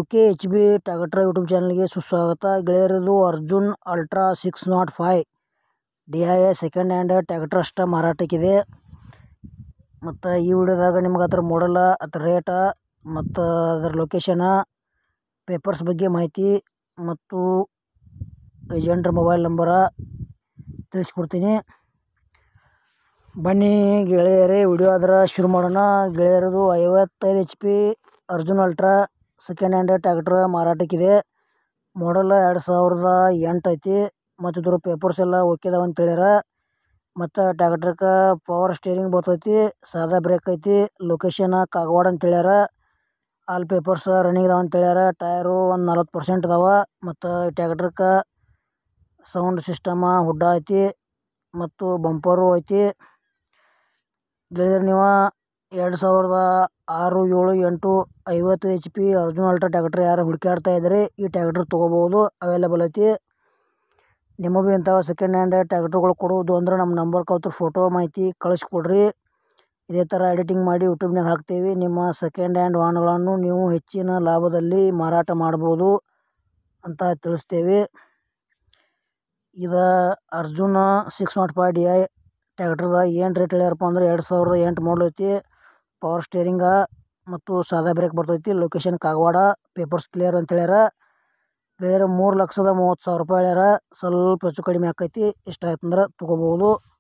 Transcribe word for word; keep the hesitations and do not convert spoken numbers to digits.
K H B tractor YouTube ಚಾನಲ್ಗೆ ಸುಸ್ವಾಗತ. ಗೆಳೆಯರದು Arjun Ultra six nought five D I a second hand tractor ಅಷ್ಟ ಮಾರಾಟಕ್ಕಿದೆ. ಮತ್ತು ಈ ವಿಡಿಯೋದಾಗ ನಿಮ್ಗೆ ಅದ್ರ ಮಾಡಲ, ಅದ್ರ ರೇಟ ಮತ್ತು ಅದರ ಲೊಕೇಶನ, ಪೇಪರ್ಸ್ ಬಗ್ಗೆ ಮಾಹಿತಿ ಮತ್ತು ಏಜೆಂಟ್ರ ಮೊಬೈಲ್ ನಂಬರ ತಿಳಿಸ್ಕೊಡ್ತೀನಿ. ಬನ್ನಿ ಗೆಳೆಯರೇ, ವಿಡಿಯೋ ಆದ್ರೆ ಶುರು ಮಾಡೋಣ. ಗೆಳೆಯರದು ಐವತ್ತೈದು H P Arjun Ultra second hand tractor ಮಾರಾಟಕ್ಕಿದೆ. ಮಾಡಲ್ ಎರಡು ಸಾವಿರದ ಎಂಟು ಐತಿ. ಮತ್ತು ಇದ್ರ ಪೇಪರ್ಸ್ ಎಲ್ಲ ಓಕೆ ಅದಾವ ಅಂತ ಹೇಳ್ಯಾರ. ಮತ್ತು ಟ್ಯಾಕ್ಟ್ರಕ್ಕೆ ಪವರ್ ಸ್ಟೇರಿಂಗ್ ಬರ್ತೈತಿ, ಸಾದಾ ಬ್ರೇಕ್ ಐತಿ. ಲೊಕೇಶನ್ ಕಾಗವಾಡ ಅಂತ ಹೇಳ್ಯಾರ. ಆಲ್ ಪೇಪರ್ಸ್ ರನ್ನಿಂಗ್ ಅದಾವ ಅಂತ ಹೇಳ್ಯಾರ. ಟಯರು ಒಂದು ನಲ್ವತ್ತು ಪರ್ಸೆಂಟ್ ಅದಾವ. ಮತ್ತು ಟ್ಯಾಕ್ಟ್ರಕ್ಕೆ ಸೌಂಡ್ ಸಿಸ್ಟಮ ಹುಡ್ಡ ಐತಿ ಮತ್ತು ಬಂಪರು ಐತಿ. ಗೆಳೆಯರು ನೀವು ಎರಡು ಸಾವಿರದ ಆರು ಏಳು ಎಂಟು ಐವತ್ತು H P Arjun Ultra tractor ಯಾರು ಹುಡುಕಾಡ್ತಾ ಇದ್ದರೆ ಈ ಟ್ಯಾಕ್ಟ್ರ್ ತೊಗೋಬೋದು, ಅವೈಲೇಬಲ್ ಐತಿ. ನಿಮಗೂ ಇಂಥವು ಸೆಕೆಂಡ್ ಹ್ಯಾಂಡ್ ಟ್ಯಾಕ್ಟ್ರುಗಳು ಕೊಡೋದು ಅಂದ್ರೆ ನಮ್ಮ ನಂಬರ್ ಕಲ್ತು ಫೋಟೋ ಮಾಹಿತಿ ಕಳಿಸ್ಕೊಡ್ರಿ. ಇದೇ ಥರ ಎಡಿಟಿಂಗ್ ಮಾಡಿ ಯೂಟ್ಯೂಬ್ನಾಗ ಹಾಕ್ತೀವಿ. ನಿಮ್ಮ ಸೆಕೆಂಡ್ ಹ್ಯಾಂಡ್ ವಾಹನಗಳನ್ನು ನೀವು ಹೆಚ್ಚಿನ ಲಾಭದಲ್ಲಿ ಮಾರಾಟ ಮಾಡ್ಬೋದು ಅಂತ ತಿಳಿಸ್ತೇವೆ. ಇದು Arjun six nought five D I ಟ್ಯಾಕ್ಟ್ರದ ಏನು ರೇಟ್ ಹೇಳ್ಯಾರಪ್ಪ ಅಂದ್ರೆ ಎರಡು ಸಾವಿರದ ಎಂಟು ಮಾಡಲ್ ಐತಿ. ಪವರ್ ಸ್ಟೇರಿಂಗ ಮತ್ತು ಸಾದಾ ಬ್ರೇಕ್ ಬರ್ತೈತಿ. ಲೊಕೇಶನ್ ಕಾಗವಾಡ, ಪೇಪರ್ಸ್ ಕ್ಲಿಯರ್ ಅಂತ ಹೇಳ್ಯಾರ. ಬೇರೆ ಮೂರು ಲಕ್ಷದ ಮೂವತ್ತು ಸಾವಿರ ರೂಪಾಯಿ ಹೇಳ್ಯಾರ. ಸ್ವಲ್ಪ ಹೆಚ್ಚು ಕಡಿಮೆ ಆಕೈತಿ. ಇಷ್ಟ ಆಯ್ತಂದ್ರೆ ತೊಗೋಬೋದು.